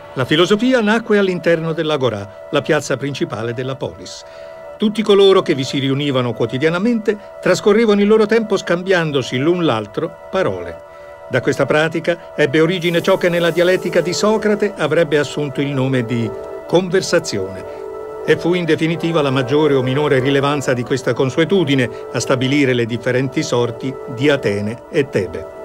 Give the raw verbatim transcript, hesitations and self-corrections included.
La filosofia nacque all'interno dell'Agorà, la piazza principale della polis. Tutti coloro che vi si riunivano quotidianamente trascorrevano il loro tempo scambiandosi l'un l'altro parole. Da questa pratica ebbe origine ciò che nella dialettica di Socrate avrebbe assunto il nome di conversazione, e fu in definitiva la maggiore o minore rilevanza di questa consuetudine a stabilire le differenti sorti di Atene e Tebe.